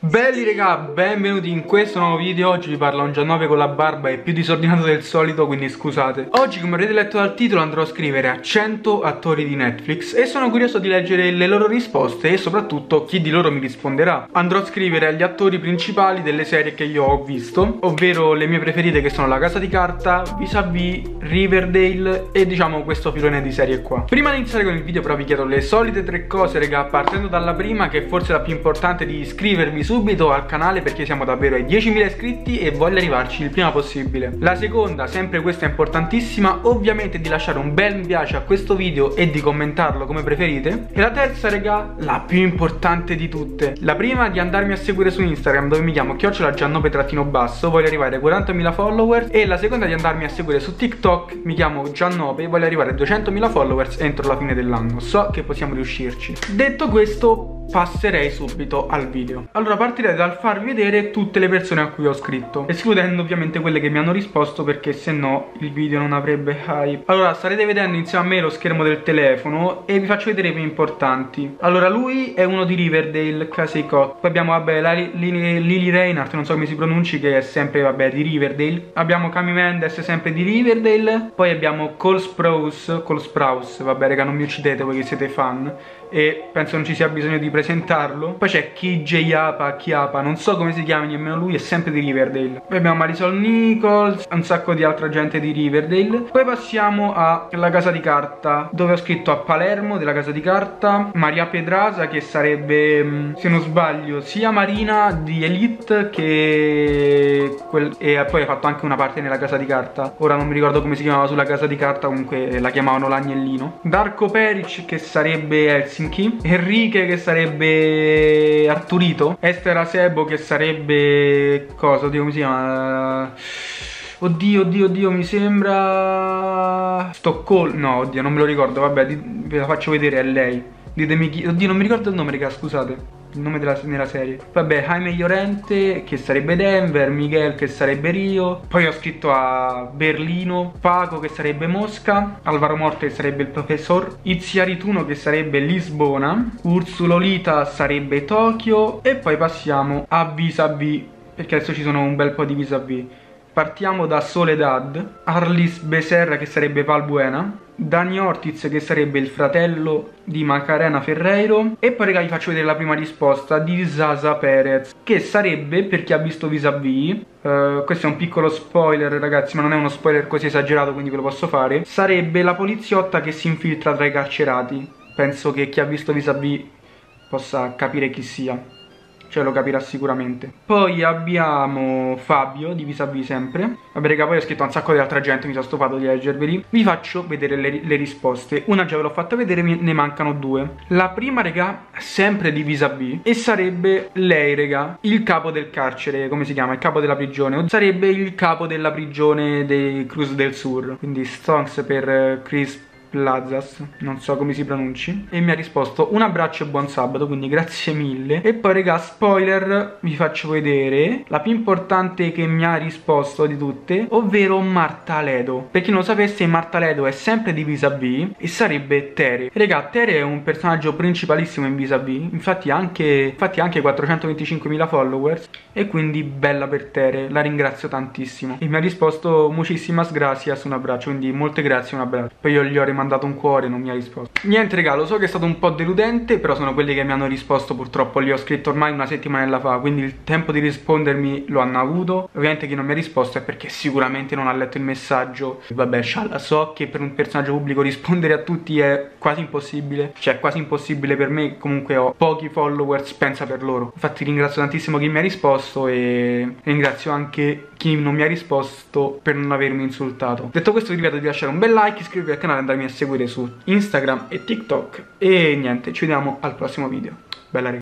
Belli raga, benvenuti in questo nuovo video. Oggi vi parla un Giannove con la barba e più disordinato del solito, quindi scusate. Oggi, come avrete letto dal titolo, andrò a scrivere a 100 attori di Netflix e sono curioso di leggere le loro risposte e soprattutto chi di loro mi risponderà. Andrò a scrivere agli attori principali delle serie che io ho visto, ovvero le mie preferite che sono La Casa di Carta, Vis-a-Vis, Riverdale e diciamo questo filone di serie qua. Prima di iniziare con il video però vi chiedo le solite tre cose raga, partendo dalla prima, che forse è la più importante, di iscrivervi subito al canale perché siamo davvero ai 10.000 iscritti e voglio arrivarci il prima possibile. La seconda, sempre questa è importantissima, ovviamente di lasciare un bel mi piace a questo video e di commentarlo come preferite. E la terza raga, la più importante di tutte, la prima, di andarmi a seguire su Instagram dove mi chiamo @Giannove_basso, voglio arrivare ai 40.000 followers. E la seconda, di andarmi a seguire su TikTok, mi chiamo Giannove, voglio arrivare ai 200.000 followers entro la fine dell'anno. So che possiamo riuscirci. Detto questo, passerei subito al video. Allora partirei dal farvi vedere tutte le persone a cui ho scritto, escludendo ovviamente quelle che mi hanno risposto perché se no il video non avrebbe hype. Allora starete vedendo insieme a me lo schermo del telefono e vi faccio vedere i più importanti. Allora lui è uno di Riverdale, Casey Cott. Poi abbiamo vabbè Lily Reinhardt, non so come si pronunci, che è sempre vabbè di Riverdale. Abbiamo Cami Mendes, sempre di Riverdale. Poi abbiamo Cole Sprouse, vabbè raga, non mi uccidete voi che siete fan e penso non ci sia bisogno di presentarlo. Poi c'è Chiapa, non so come si chiama nemmeno lui, è sempre di Riverdale. Poi abbiamo Marisol Nichols, un sacco di altra gente di Riverdale. Poi passiamo a La Casa di Carta, dove ho scritto a Palermo della Casa di Carta, Maria Pedraza, che sarebbe, se non sbaglio, sia Marina di Elite che e poi ha fatto anche una parte nella Casa di Carta. Ora non mi ricordo come si chiamava sulla Casa di Carta, comunque la chiamavano l'Agnellino. Darko Peric, che sarebbe Helsinki, Enrique, che sarebbe Arturito, Esther Sebo, che sarebbe cosa, oddio come si chiama, oddio mi sembra Stoccolma, no oddio non me lo ricordo, vabbè ve la faccio vedere, è lei, ditemi chi, oddio non mi ricordo il nome raga, scusate il nome nella serie. Vabbè, Jaime Llorente, che sarebbe Denver, Miguel, che sarebbe Rio. Poi ho scritto a Berlino, Paco, che sarebbe Mosca, Alvaro Morte, che sarebbe il professor, Iziarituno, che sarebbe Lisbona, Ursulolita sarebbe Tokyo. E poi passiamo a Vis-a-Vis, perché adesso ci sono un bel po' di Vis-a-Vis. Partiamo da Soledad, Arlis Becerra, che sarebbe Valbuena, Dani Ortiz, che sarebbe il fratello di Macarena Ferreiro. E poi raga vi faccio vedere la prima risposta di Zaza Perez, che sarebbe, per chi ha visto Vis-a-Vis, questo è un piccolo spoiler ragazzi, ma non è uno spoiler così esagerato, quindi ve lo posso fare, sarebbe la poliziotta che si infiltra tra i carcerati. Penso che chi ha visto Vis-a-Vis possa capire chi sia, cioè lo capirà sicuramente. Poi abbiamo Fabio di Vis-a-Vis sempre. Vabbè raga, poi ho scritto un sacco di altra gente, mi sono stufato di leggerveli. Vi faccio vedere le risposte. Una già ve l'ho fatta vedere, ne mancano due. La prima raga, sempre di Vis-a-Vis, e sarebbe lei raga, il capo del carcere, come si chiama? Il capo della prigione, o sarebbe il capo della prigione dei Cruz del Sur. Quindi Stonks per Chris Plazas, non so come si pronunci. E mi ha risposto un abbraccio e buon sabato, quindi grazie mille. E poi raga, spoiler, vi faccio vedere la più importante che mi ha risposto di tutte, ovvero Marta Ledo. Per chi non lo sapesse, Marta Ledo è sempre di Vis-a-Vis e sarebbe Tere. Raga, Tere è un personaggio principalissimo in Vis-a-Vis, infatti anche 425.000 followers, e quindi bella per Tere, la ringrazio tantissimo. E mi ha risposto muchísimas gracias, un abbraccio, quindi molte grazie, un abbraccio. Poi io gli ho mandato un cuore, non mi ha risposto. Niente raga, lo so che è stato un po' deludente, però sono quelli che mi hanno risposto purtroppo. Li ho scritto ormai una settimanella fa, quindi il tempo di rispondermi lo hanno avuto. Ovviamente chi non mi ha risposto è perché sicuramente non ha letto il messaggio. Vabbè, scialla, so che per un personaggio pubblico rispondere a tutti è quasi impossibile, cioè quasi impossibile per me, comunque ho pochi followers, pensa per loro. Infatti ringrazio tantissimo chi mi ha risposto e ringrazio anche chi non mi ha risposto per non avermi insultato. Detto questo vi ripeto di lasciare un bel like, iscrivervi al canale e andarmi a seguire su Instagram e TikTok. E niente, ci vediamo al prossimo video. Bella raga.